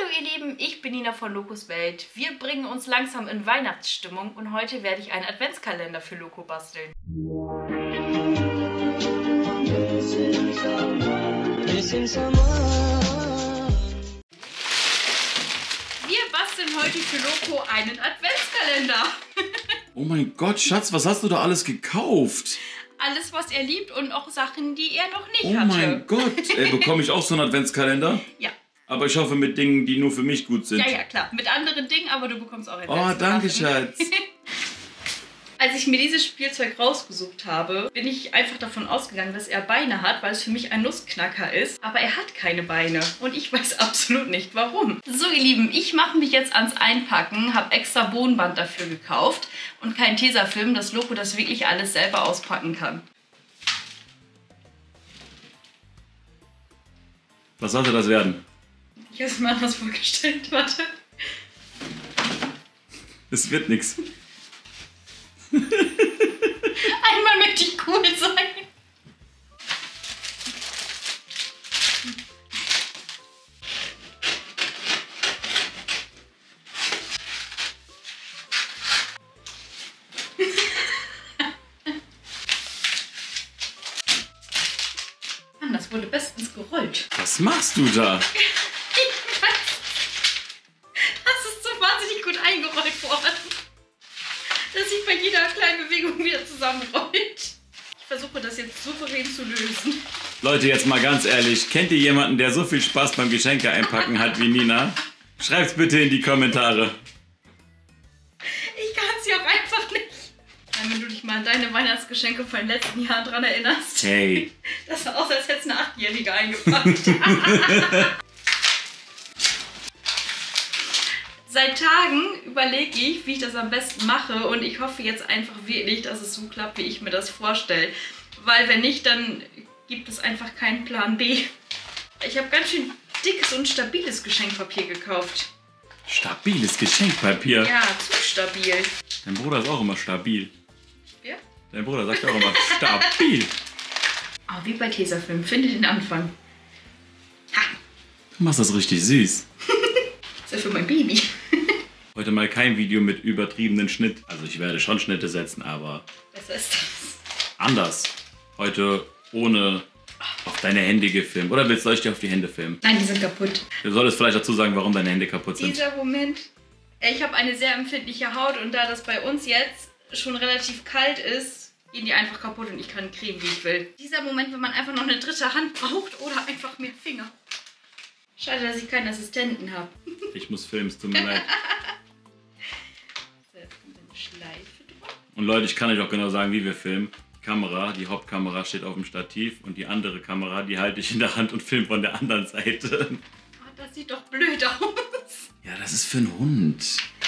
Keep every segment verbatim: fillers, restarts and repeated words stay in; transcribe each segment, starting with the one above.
Hallo ihr Lieben, ich bin Nina von Lokos Welt. Wir bringen uns langsam in Weihnachtsstimmung und heute werde ich einen Adventskalender für Loko basteln. Wir basteln heute für Loko einen Adventskalender. Oh mein Gott, Schatz, was hast du da alles gekauft? Alles, was er liebt und auch Sachen, die er noch nicht oh hatte. Oh mein Gott, ey, bekomme ich auch so einen Adventskalender? Ja. Aber ich hoffe mit Dingen, die nur für mich gut sind. Ja, ja, klar. Mit anderen Dingen, aber du bekommst auch Oh, danke, Schatz. Als ich mir dieses Spielzeug rausgesucht habe, bin ich einfach davon ausgegangen, dass er Beine hat, weil es für mich ein Nussknacker ist. Aber er hat keine Beine und ich weiß absolut nicht, warum. So, ihr Lieben, ich mache mich jetzt ans Einpacken, habe extra Bohnenband dafür gekauft und kein Tesafilm, dass Loko das wirklich alles selber auspacken kann. Was sollte das werden? Ich habe es mir anders vorgestellt, warte. Es wird nichts. Einmal möchte ich cool sein. Mann, das wurde bestens gerollt. Was machst du da? Das ist so wahnsinnig gut eingerollt worden, dass sich bei jeder kleinen Bewegung wieder zusammenrollt. Ich versuche das jetzt souverän zu lösen. Leute, jetzt mal ganz ehrlich, kennt ihr jemanden, der so viel Spaß beim Geschenke einpacken hat wie Nina? Schreibt's bitte in die Kommentare. Ich kann es ja auch einfach nicht. Wenn du dich mal an deine Weihnachtsgeschenke von den letzten Jahren dran erinnerst. Hey. Das sah aus, als hätte es eine Achtjährige eingepackt. Seit Tagen überlege ich, wie ich das am besten mache und ich hoffe jetzt einfach wirklich, dass es so klappt, wie ich mir das vorstelle. Weil wenn nicht, dann gibt es einfach keinen Plan B. Ich habe ganz schön dickes und stabiles Geschenkpapier gekauft. Stabiles Geschenkpapier? Ja, zu stabil. Dein Bruder ist auch immer stabil. Wer? Dein Bruder sagt auch immer stabil. Oh, wie bei Tesafilm. Finde den Anfang. Ha! Du machst das richtig süß. Das ist ja für mein Baby. Heute mal kein Video mit übertriebenen Schnitt. Also ich werde schon Schnitte setzen, aber Was ist das? anders. Heute ohne auf deine Hände gefilmt. Oder willst du euch dir auf die Hände filmen? Nein, die sind kaputt. Du solltest vielleicht dazu sagen, warum deine Hände kaputt sind. Dieser Moment. Ich habe eine sehr empfindliche Haut und da das bei uns jetzt schon relativ kalt ist, gehen die einfach kaputt und ich kann cremen, wie ich will. Dieser Moment, wenn man einfach noch eine dritte Hand braucht oder einfach mehr Finger. Schade, dass ich keinen Assistenten habe. Ich muss filmen, es tut mir leid. So, jetzt kommt eine Schleife drüber. Und Leute, ich kann euch auch genau sagen, wie wir filmen. Die Kamera, die Hauptkamera steht auf dem Stativ und die andere Kamera, die halte ich in der Hand und film von der anderen Seite. Oh, das sieht doch blöd aus. Ja, das ist für einen Hund.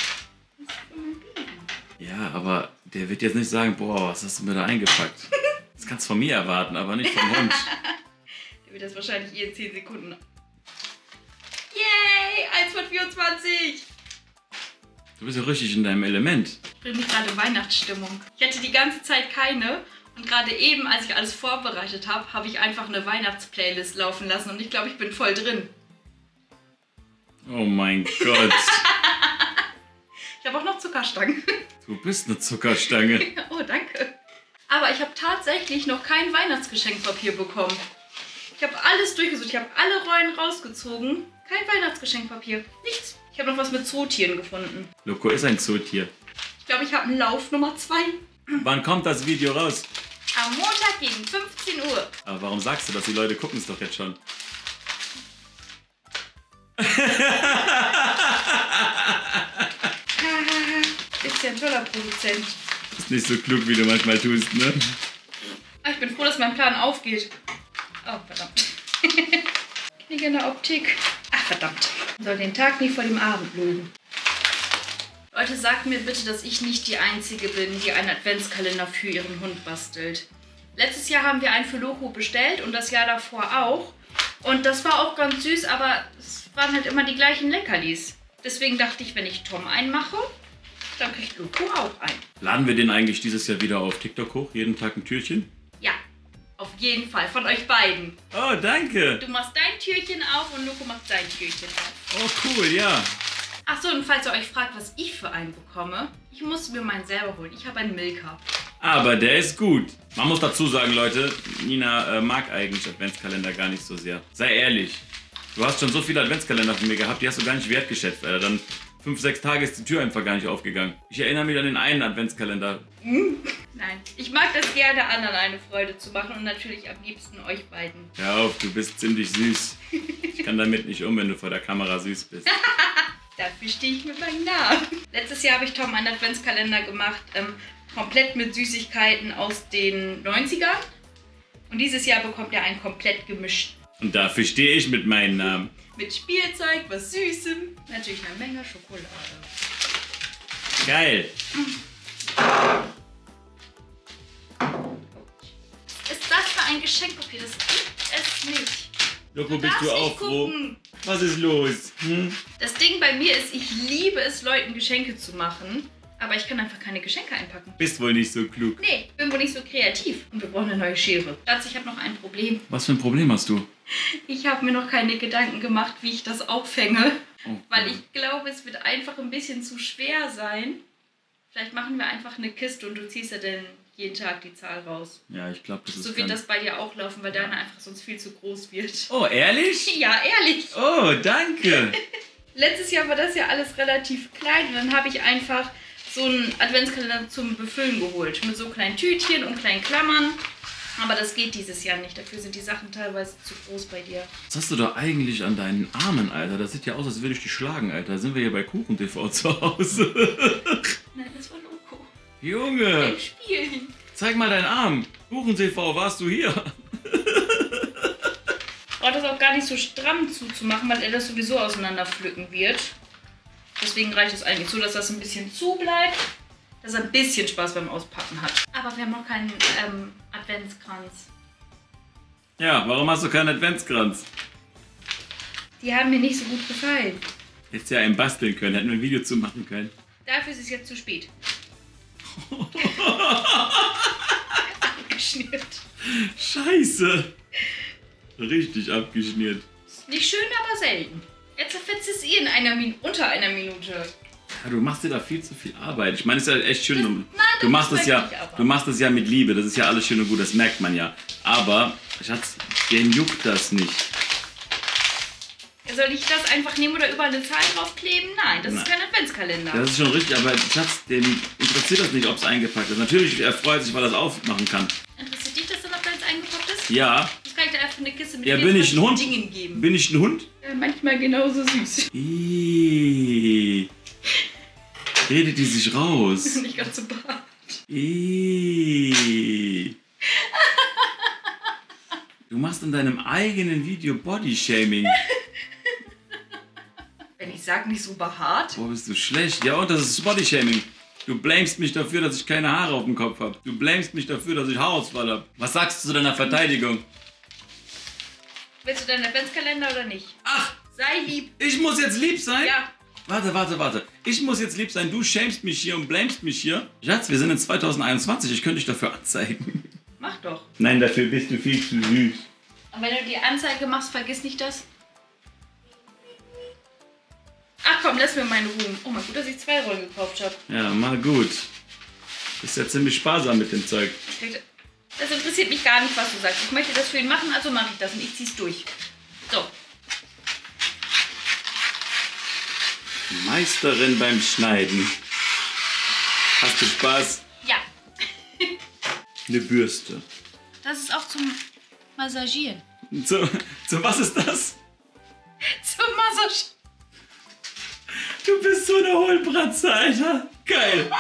Ja, aber der wird jetzt nicht sagen, boah, was hast du mir da eingepackt? Das kannst du von mir erwarten, aber nicht vom Hund. Der wird das wahrscheinlich eh in zehn Sekunden. Yay! eins von vierundzwanzig! Du bist ja richtig in deinem Element. Ich bringe mich gerade in Weihnachtsstimmung. Ich hatte die ganze Zeit keine und gerade eben, als ich alles vorbereitet habe, habe ich einfach eine Weihnachtsplaylist laufen lassen und ich glaube, ich bin voll drin. Oh mein Gott. Ich habe auch noch Zuckerstangen. Du bist eine Zuckerstange. Oh, danke. Aber ich habe tatsächlich noch kein Weihnachtsgeschenkpapier bekommen. Ich habe alles durchgesucht. Ich habe alle Rollen rausgezogen. Kein Weihnachtsgeschenkpapier. Nichts. Ich habe noch was mit Zootieren gefunden. Loko ist ein Zootier. Ich glaube, ich habe einen Lauf Nummer zwei. Wann kommt das Video raus? Am Montag gegen fünfzehn Uhr. Aber warum sagst du das? Die Leute gucken es doch jetzt schon. Ist ja ein toller Produzent. Ist nicht so klug, wie du manchmal tust, ne? Ah, ich bin froh, dass mein Plan aufgeht. Oh, verdammt. Knick in der Optik. Ach, verdammt. Man soll den Tag nie vor dem Abend lügen. Leute, sagt mir bitte, dass ich nicht die Einzige bin, die einen Adventskalender für ihren Hund bastelt. Letztes Jahr haben wir einen für Loko bestellt und das Jahr davor auch. Und das war auch ganz süß, aber es waren halt immer die gleichen Leckerlis. Deswegen dachte ich, wenn ich Tom einen mache, dann kriegt Loko auch einen. Laden wir den eigentlich dieses Jahr wieder auf TikTok hoch? Jeden Tag ein Türchen? Ja, auf jeden Fall. Von euch beiden. Oh, danke. Du machst dein Türchen auf und Loko macht sein Türchen auf. Oh, cool, ja. Ach so, und falls ihr euch fragt, was ich für einen bekomme, ich musste mir meinen selber holen. Ich habe einen Milka. Aber der ist gut. Man muss dazu sagen, Leute, Nina äh, mag eigentlich Adventskalender gar nicht so sehr. Sei ehrlich. Du hast schon so viele Adventskalender von mir gehabt, die hast du gar nicht wertgeschätzt, Alter. Dann fünf, sechs Tage ist die Tür einfach gar nicht aufgegangen. Ich erinnere mich an den einen Adventskalender. Nein, ich mag das gerne, anderen eine Freude zu machen und natürlich am liebsten euch beiden. Hör auf, du bist ziemlich süß. Ich kann damit nicht um, wenn du vor der Kamera süß bist. Dafür stehe ich mit meinem Namen. Letztes Jahr habe ich Tom einen Adventskalender gemacht, ähm, komplett mit Süßigkeiten aus den neunzigern. Und dieses Jahr bekommt er einen komplett gemischt. Und dafür stehe ich mit meinem Namen. Mit Spielzeug, was Süßem, natürlich eine Menge Schokolade. Geil. Was ist das für ein Geschenkpapier? Das gibt es nicht. Loco, Du bist darfst du nicht auch froh? gucken. Was ist los? Hm? Das Ding bei mir ist, ich liebe es, Leuten Geschenke zu machen. Aber ich kann einfach keine Geschenke einpacken. Bist wohl nicht so klug. Nee, ich bin wohl nicht so kreativ. Und wir brauchen eine neue Schere. Schatz, ich habe noch ein Problem. Was für ein Problem hast du? Ich habe mir noch keine Gedanken gemacht, wie ich das aufhänge. Oh, Weil ich glaube, es wird einfach ein bisschen zu schwer sein. Vielleicht machen wir einfach eine Kiste und du ziehst ja dann jeden Tag die Zahl raus. Ja, ich glaube, das ist So wird ganz... das bei dir auch laufen, weil deine einfach sonst viel zu groß wird. Oh, ehrlich? Ja, ehrlich. Oh, danke. Letztes Jahr war das ja alles relativ klein und dann habe ich einfach so einen Adventskalender zum Befüllen geholt. Mit so kleinen Tütchen und kleinen Klammern. Aber das geht dieses Jahr nicht. Dafür sind die Sachen teilweise zu groß bei dir. Was hast du da eigentlich an deinen Armen, Alter? Das sieht ja aus, als würde ich dich schlagen, Alter. Da sind wir hier bei Kuchen T V zu Hause. Nein, das war Loco. Junge, Ein Spiel. zeig mal deinen Arm. Kuchen T V, warst du hier? Braucht das auch gar nicht so stramm zuzumachen, weil er das sowieso auseinander pflücken wird. Deswegen reicht es eigentlich so, dass das ein bisschen zu bleibt. Dass er ein bisschen Spaß beim Auspacken hat. Aber wir haben noch keinen ähm, Adventskranz. Ja, warum hast du keinen Adventskranz? Die haben mir nicht so gut gefallen. Hättest ja einen basteln können, hätten wir ein Video zu machen können. Dafür ist es jetzt zu spät. Abgeschnürt. Scheiße. Richtig abgeschnürt. Nicht schön, aber selten. Jetzt zerfetzt es ihr in einer Min unter einer Minute. Ja, du machst dir da viel zu viel Arbeit. Ich meine, es ist ja echt schön. Das, du, nein, das du machst ist es ja, wirklich aber. du machst es ja mit Liebe. Das ist ja alles schön und gut. Das merkt man ja. Aber Schatz, den juckt das nicht. Soll ich das einfach nehmen oder überall eine Zahl draufkleben? Nein, das Nein. ist kein Adventskalender. Das ist schon richtig. Aber Schatz, den interessiert das nicht, ob es eingepackt ist. Natürlich er freut sich, weil er es aufmachen kann. Interessiert dich das dann, ob da jetzt eingepackt ist? Ja. Das kann ich dir einfach eine Kiste mit Ja, bin ich ein Hund? Dingen geben. Bin ich ein Hund? Ja, manchmal genauso süß. Ihhh. Redet die sich raus? Nicht ganz so bart. Ihhh. Du machst in deinem eigenen Video Bodyshaming. Wenn ich sag, nicht so behaart. Boah, bist du schlecht. Ja, und das ist Bodyshaming. Du blamest mich dafür, dass ich keine Haare auf dem Kopf habe. Du blamest mich dafür, dass ich Haarausfall habe. Was sagst du zu deiner Verteidigung? Willst du deinen Adventskalender oder nicht? Ach, Sei lieb. ich muss jetzt lieb sein? Ja. Warte, warte, warte. Ich muss jetzt lieb sein. Du shamest mich hier und blamest mich hier. Schatz, wir sind in zweitausendeinundzwanzig. Ich könnte dich dafür anzeigen. Mach doch. Nein, dafür bist du viel zu süß. Und wenn du die Anzeige machst, vergiss nicht das. Ach komm, lass mir meine Ruhe. Oh mein gut, dass ich zwei Rollen gekauft habe. Ja, mal gut. Bist ja ziemlich sparsam mit dem Zeug. Das interessiert mich gar nicht, was du sagst. Ich möchte das für ihn machen, also mache ich das und ich zieh's durch. So. Meisterin beim Schneiden. Hast du Spaß? Ja. Eine Bürste. Das ist auch zum Massagieren. Zu, zu was ist das? Zum Massagieren. Du bist so eine Hohlbratze, Alter. Geil.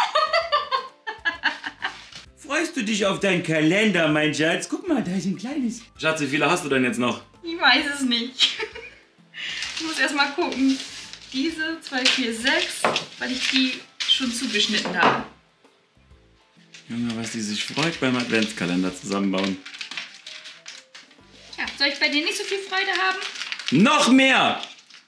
Freust du dich auf deinen Kalender, mein Schatz? Guck mal, da ist ein kleines. Schatz, wie viele hast du denn jetzt noch? Ich weiß es nicht. Ich muss erst mal gucken. Diese zwei, vier, sechs, weil ich die schon zugeschnitten habe. Junge, was die sich freut beim Adventskalender zusammenbauen. Ja, soll ich bei dir nicht so viel Freude haben? Noch mehr!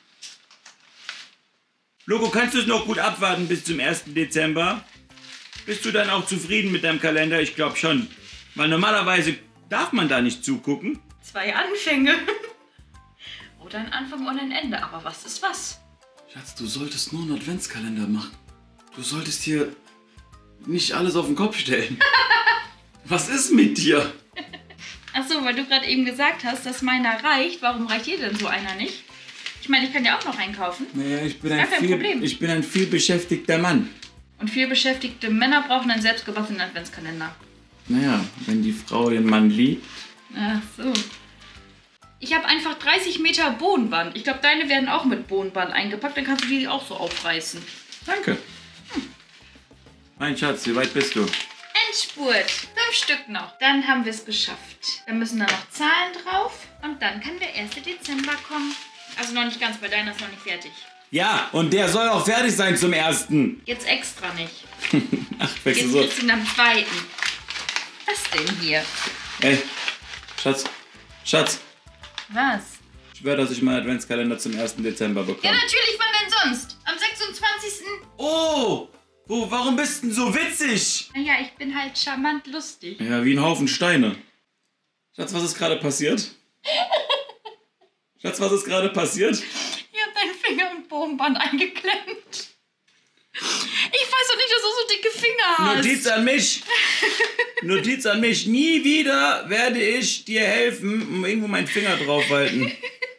Logo, kannst du es noch gut abwarten bis zum ersten Dezember? Bist du dann auch zufrieden mit deinem Kalender? Ich glaube schon. Weil normalerweise darf man da nicht zugucken. Zwei Anfänge. Oh, Oder ein Anfang und ein Ende. Aber was ist was? Schatz, du solltest nur einen Adventskalender machen. Du solltest hier nicht alles auf den Kopf stellen. Was ist mit dir? Achso, weil du gerade eben gesagt hast, dass meiner reicht. Warum reicht dir denn so einer nicht? Ich meine, ich kann ja auch noch einkaufen. Naja, ich bin, Gar ein kein viel, Problem. ich bin ein viel beschäftigter Mann. Und viel beschäftigte Männer brauchen einen selbstgebastelten Adventskalender. Naja, wenn die Frau den Mann liebt. Ach so. Ich habe einfach dreißig Meter Bohnenband. Ich glaube, deine werden auch mit Bohnenband eingepackt. Dann kannst du die auch so aufreißen. Danke. Hm. Mein Schatz, wie weit bist du? Endspurt. Fünf Stück noch. Dann haben wir es geschafft. Dann müssen da noch Zahlen drauf. Und dann kann der erste Dezember kommen. Also noch nicht ganz, weil deiner ist noch nicht fertig. Ja, und der soll auch fertig sein zum ersten. Jetzt extra nicht. Ach, wechsel Jetzt so. kriegst du ihn am zweiten. Was denn hier? Ey, Schatz, Schatz. Was? Ich schwöre, dass ich meinen Adventskalender zum ersten Dezember bekomme. Ja, natürlich, wann denn sonst? Am sechsundzwanzigsten Oh, wo, warum bist du denn so witzig? Naja, ich bin halt charmant lustig. Ja, wie ein Haufen Steine. Schatz, was ist gerade passiert? Schatz, was ist gerade passiert? Ich hab deinen Finger im Bogenband eingeklemmt. Ich weiß doch nicht, dass du so dicke Finger hast. Notiz an mich. Notiz an mich. Nie wieder werde ich dir helfen und irgendwo meinen Finger draufhalten.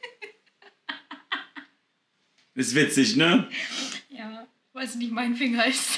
Ist witzig, ne? Ja, weil es nicht mein Finger ist.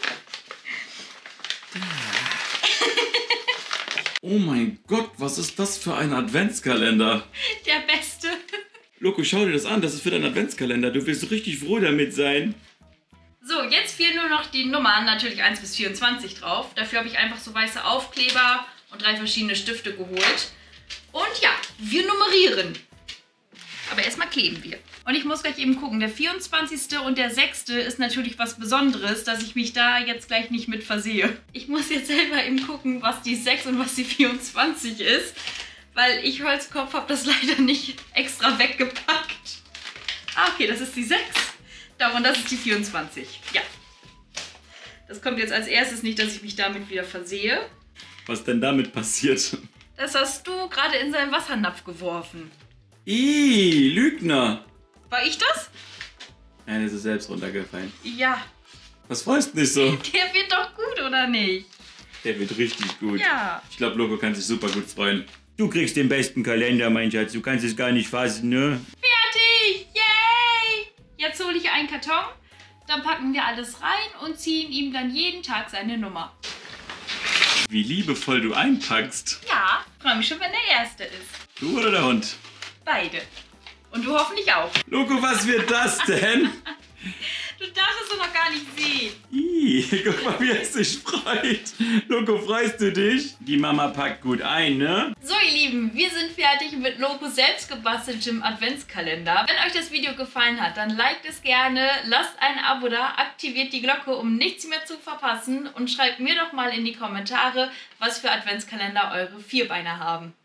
Oh mein Gott, was ist das für ein Adventskalender? Der beste. Loco, schau dir das an, das ist für deinen Adventskalender. Du wirst richtig froh damit sein. So, jetzt fehlen nur noch die Nummern, natürlich eins bis vierundzwanzig drauf. Dafür habe ich einfach so weiße Aufkleber und drei verschiedene Stifte geholt. Und ja, wir nummerieren. Aber erstmal kleben wir. Und ich muss gleich eben gucken, der vierundzwanzigste und der sechste ist natürlich was Besonderes, dass ich mich da jetzt gleich nicht mit versehe. Ich muss jetzt selber eben gucken, was die sechs und was die vierundzwanzig ist, weil ich Holzkopf habe das leider nicht extra weggepackt. Ah, okay, das ist die sechs. Und das ist die vierundzwanzig. Ja. Das kommt jetzt als erstes nicht, dass ich mich damit wieder versehe. Was denn damit passiert? Das hast du gerade in seinen Wassernapf geworfen. Ih, Lügner. War ich das? Nein, es ist selbst runtergefallen. Ja. Was freust du dich so? Der wird doch gut, oder nicht? Der wird richtig gut. Ja. Ich glaube, Loco kann sich super gut freuen. Du kriegst den besten Kalender, mein Schatz. Du kannst es gar nicht fassen, ne? Fertig! Yay! Jetzt hole ich einen Karton, dann packen wir alles rein und ziehen ihm dann jeden Tag seine Nummer. Wie liebevoll du einpackst. Ja, freue mich schon, wenn der Erste ist. Du oder der Hund? Beide. Und du hoffentlich auch. Loco, was wird das denn? Du darfst es doch noch gar nicht sehen. Ih, guck mal, wie es sich freut. Loco, freust du dich? Die Mama packt gut ein, ne? So, ihr Lieben, wir sind fertig mit Locos selbst gebasteltem Adventskalender. Wenn euch das Video gefallen hat, dann liked es gerne, lasst ein Abo da, aktiviert die Glocke, um nichts mehr zu verpassen und schreibt mir doch mal in die Kommentare, was für Adventskalender eure Vierbeiner haben.